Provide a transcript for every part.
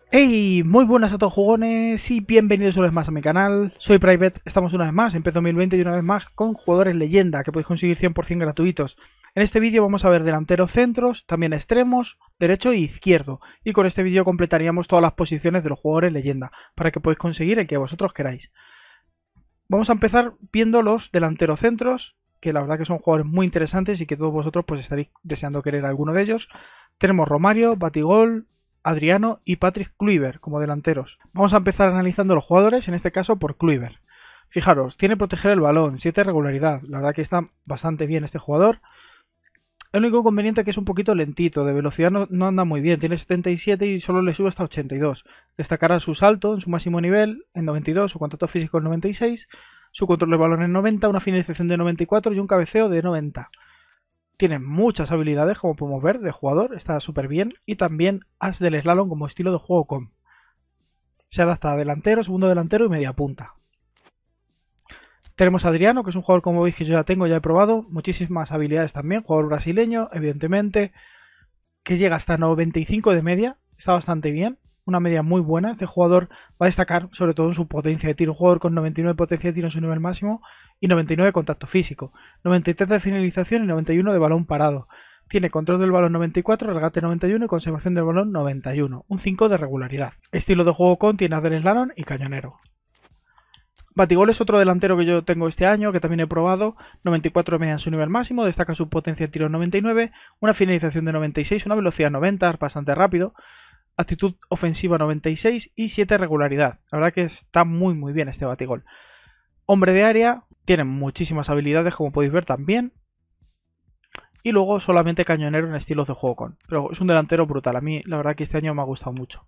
Hey, muy buenas a todos jugones y bienvenidos una vez más a mi canal. Soy Private, estamos una vez más en PES 2020 y una vez más con jugadores leyenda que podéis conseguir 100% gratuitos. En este vídeo vamos a ver delanteros, centros, también extremos, derecho e izquierdo. Y con este vídeo completaríamos todas las posiciones de los jugadores leyenda para que podáis conseguir el que vosotros queráis. Vamos a empezar viendo los delanteros centros, que la verdad que son jugadores muy interesantes y que todos vosotros pues estaréis deseando querer alguno de ellos. Tenemos Romario, Batigol, Adriano y Patrick Kluivert como delanteros. Vamos a empezar analizando los jugadores, en este caso por Kluivert. Fijaros, tiene proteger el balón, 7 regularidad, la verdad que está bastante bien este jugador. El único inconveniente es que es un poquito lentito, de velocidad no anda muy bien, tiene 77 y solo le sube hasta 82. Destacará su salto en su máximo nivel en 92, su contacto físico en 96, su control de balón en 90, una finalización de 94 y un cabeceo de 90. Tiene muchas habilidades, como podemos ver, de jugador, está súper bien. Y también as del slalom como estilo de juego com. Se adapta a delantero, segundo delantero y media punta. Tenemos a Adriano, que es un jugador, como veis, que yo ya tengo, ya he probado. Muchísimas habilidades también, jugador brasileño, evidentemente, que llega hasta 95 de media, está bastante bien. Una media muy buena, este jugador va a destacar sobre todo en su potencia de tiro, un jugador con 99 potencia de tiro en su nivel máximo y 99 de contacto físico, 93 de finalización y 91 de balón parado. Tiene control del balón 94, regate 91 y conservación del balón 91, un 5 de regularidad. Estilo de juego con tiene del slalom y cañonero. Batigol es otro delantero que yo tengo este año, que también he probado, 94 de media en su nivel máximo, destaca su potencia de tiro 99, una finalización de 96, una velocidad 90, bastante rápido, actitud ofensiva 96 y 7 regularidad. La verdad que está muy bien este Batigol. Hombre de área, tiene muchísimas habilidades como podéis ver también. Y luego solamente cañonero en estilos de juego con. Pero es un delantero brutal, a mí la verdad que este año me ha gustado mucho.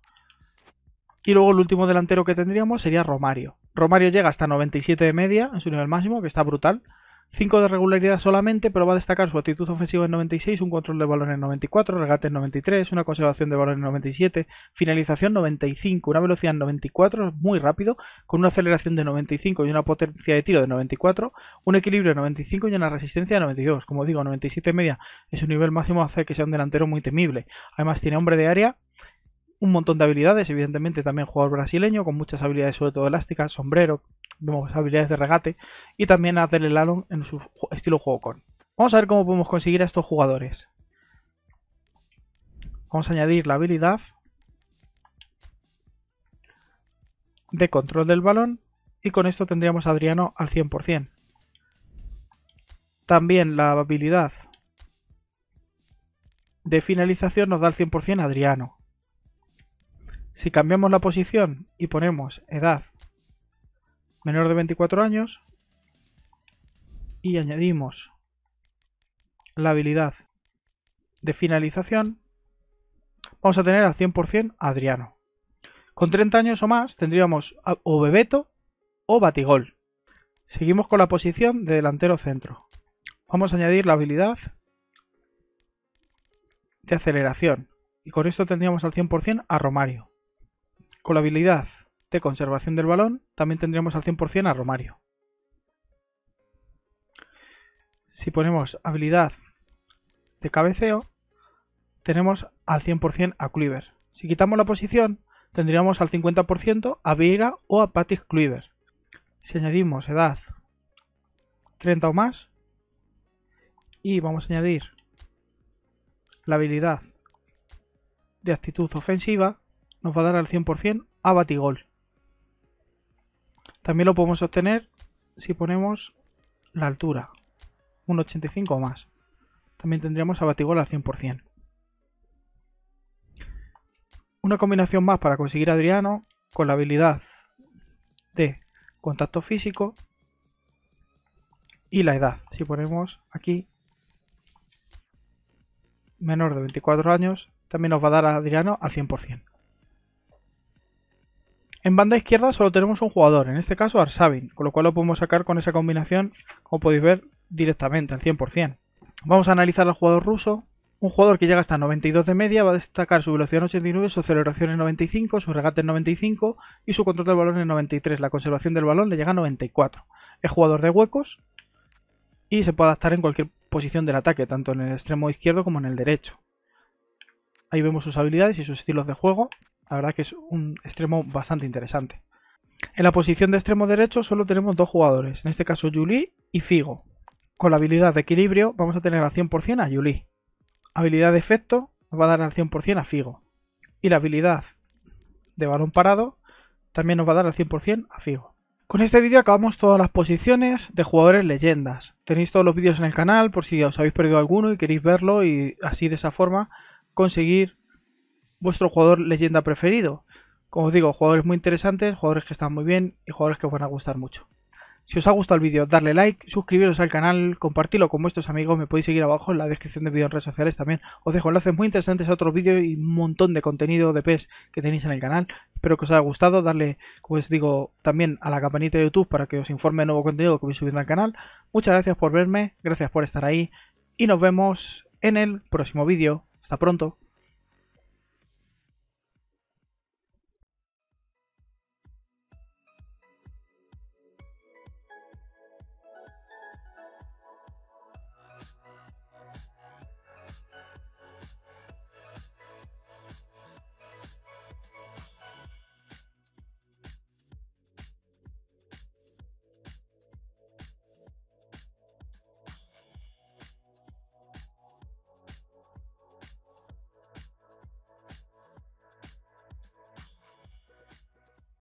Y luego el último delantero que tendríamos sería Romario. Romario llega hasta 97 de media en su nivel máximo, que está brutal. 5 de regularidad solamente, pero va a destacar su actitud ofensiva en 96, un control de balón en 94, regate en 93, una conservación de balón en 97, finalización 95, una velocidad en 94, muy rápido, con una aceleración de 95 y una potencia de tiro de 94, un equilibrio de 95 y una resistencia de 92. Como digo, 97 media en su nivel máximo hace que sea un delantero muy temible. Además tiene hombre de área, un montón de habilidades, evidentemente también jugador brasileño, con muchas habilidades sobre todo elásticas, sombrero, vemos habilidades de regate y también hacer el slalom en su estilo juego con. Vamos a ver cómo podemos conseguir a estos jugadores. Vamos a añadir la habilidad de control del balón y con esto tendríamos a Adriano al 100%. También la habilidad de finalización nos da al 100% a Adriano. Si cambiamos la posición y ponemos edad menor de 24 años y añadimos la habilidad de finalización, vamos a tener al 100% a Adriano. Con 30 años o más tendríamos o Bebeto o Batigol. Seguimos con la posición de delantero centro. Vamos a añadir la habilidad de aceleración y con esto tendríamos al 100% a Romario. Con la habilidad de conservación del balón también tendríamos al 100% a Romario. Si ponemos habilidad de cabeceo tenemos al 100% a Kluivert. Si quitamos la posición tendríamos al 50% a Veiga o a Patrick Kluivert. Si añadimos edad 30 o más y vamos a añadir la habilidad de actitud ofensiva, nos va a dar al 100% a Batigol. También lo podemos obtener si ponemos la altura, un 85 o más. También tendríamos a Batigol al 100%. Una combinación más para conseguir a Adriano con la habilidad de contacto físico y la edad. Si ponemos aquí menor de 24 años, también nos va a dar a Adriano al 100%. En banda izquierda solo tenemos un jugador, en este caso Arshavin, con lo cual lo podemos sacar con esa combinación, como podéis ver, directamente, al 100%. Vamos a analizar al jugador ruso. Un jugador que llega hasta 92 de media va a destacar su velocidad en 89, su aceleración en 95, su regate en 95 y su control del balón en 93. La conservación del balón le llega a 94. Es jugador de huecos y se puede adaptar en cualquier posición del ataque, tanto en el extremo izquierdo como en el derecho. Ahí vemos sus habilidades y sus estilos de juego. La verdad que es un extremo bastante interesante. En la posición de extremo derecho solo tenemos dos jugadores, en este caso Juli y Figo. Con la habilidad de equilibrio vamos a tener al 100% a Juli. Habilidad de efecto nos va a dar al 100% a Figo. Y la habilidad de balón parado también nos va a dar al 100% a Figo. Con este vídeo acabamos todas las posiciones de jugadores leyendas. Tenéis todos los vídeos en el canal por si os habéis perdido alguno y queréis verlo y así de esa forma conseguir vuestro jugador leyenda preferido. Como os digo, jugadores muy interesantes, jugadores que están muy bien y jugadores que os van a gustar mucho. Si os ha gustado el vídeo, darle like, suscribiros al canal, compartirlo con vuestros amigos, me podéis seguir abajo en la descripción del vídeo en redes sociales también. Os dejo enlaces muy interesantes a otros vídeos y un montón de contenido de PES que tenéis en el canal. Espero que os haya gustado, darle, como os digo, también a la campanita de YouTube para que os informe de nuevo contenido que voy subiendo al canal. Muchas gracias por verme, gracias por estar ahí y nos vemos en el próximo vídeo. Hasta pronto.